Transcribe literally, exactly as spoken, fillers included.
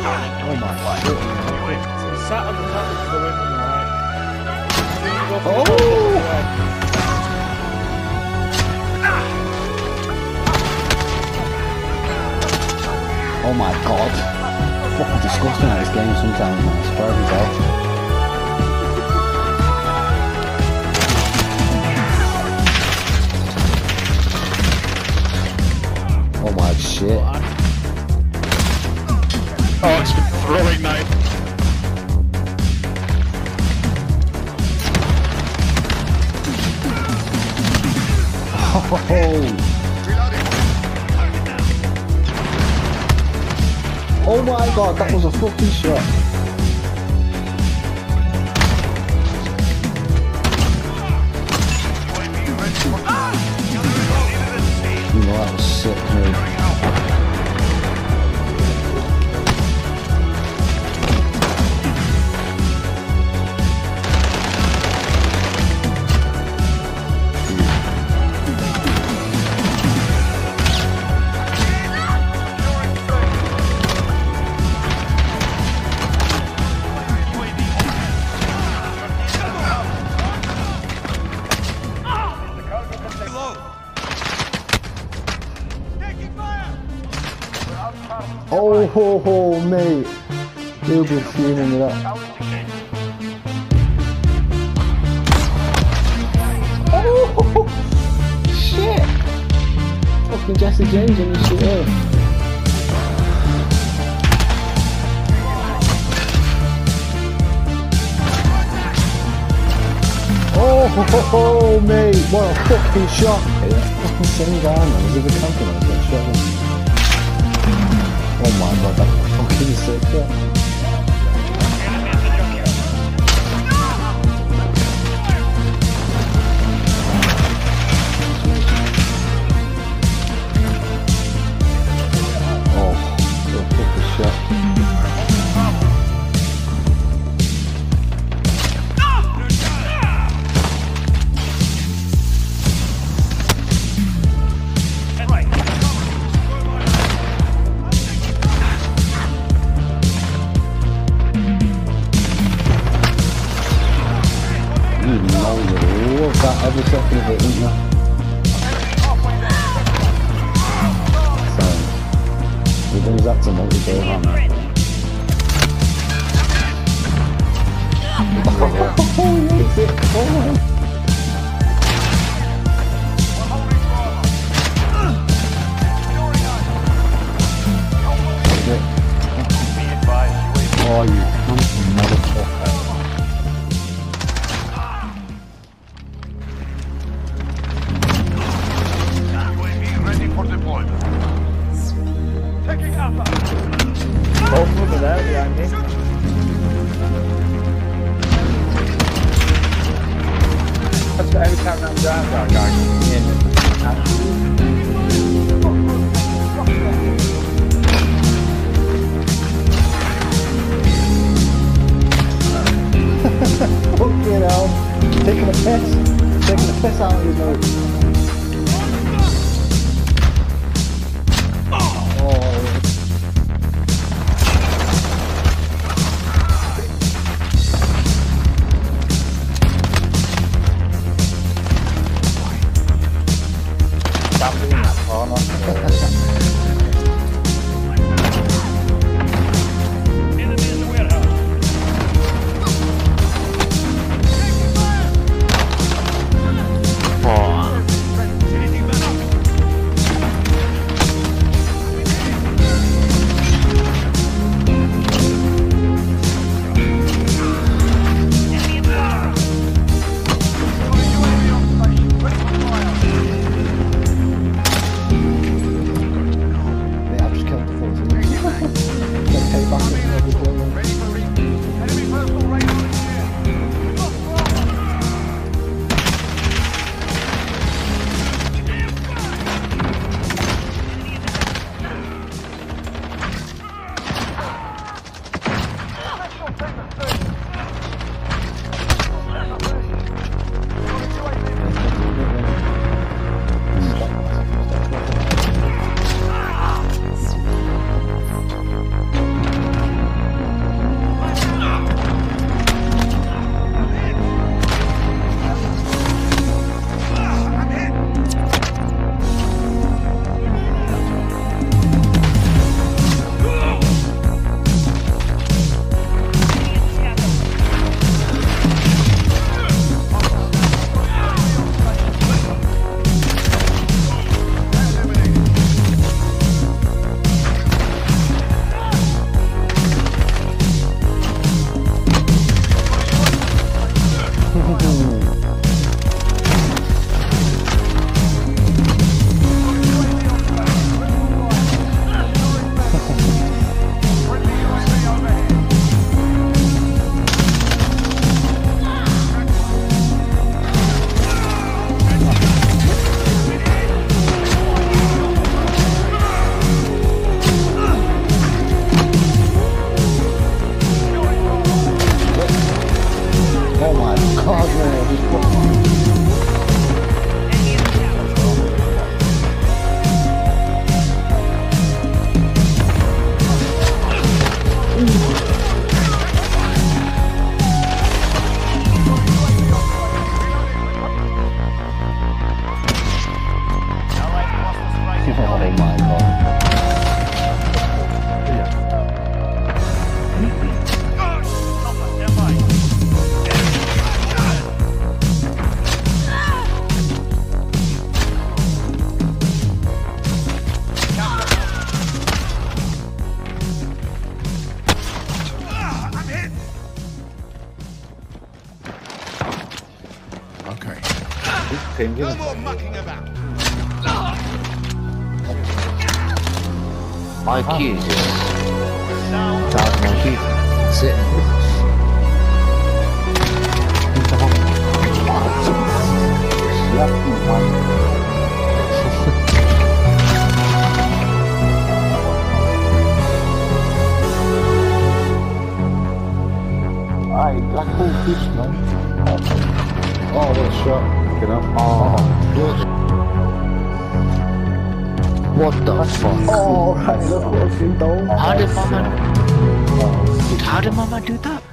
Oh my shit. He's sat on the top of the window, right? Oh! Oh my god. Fucking disgusting at this game sometimes, man. It's bad as hell. Oh my shit. Oh, it's been throwing knife. Oh. Oh my god, that was a fucking shot. You know, that was sick, mate. Oh ho ho, mate. You'll be fuming with that. Oh shit! Fucking Jesse James in this shit here. Oh ho ho ho, mate! What a fucking shot! Hey, that fucking same guy, man. Is he the champion? I got shot him. Oh my god, that fucking sick, yeah. Oh, so fucking shot. That every second of it, isn't there? So, he brings that to multi-player, aren't there? Oh, yes, it, oh. Oh, you handsome motherfucker. Both of them there behind me. That's what every time I'm driving, I'm going in. Fucking hell. Taking a piss. Taking a piss out of his nose. him, give No him. more mucking about. My keys, yeah. Now, That's my keys. That's it. Yep, one. Aye, Blackpool fish, man. Oh, what a shot. Get up. Oh. What the fuck? Oh, right, look what it's been done. How did Mama? How did Mama do that?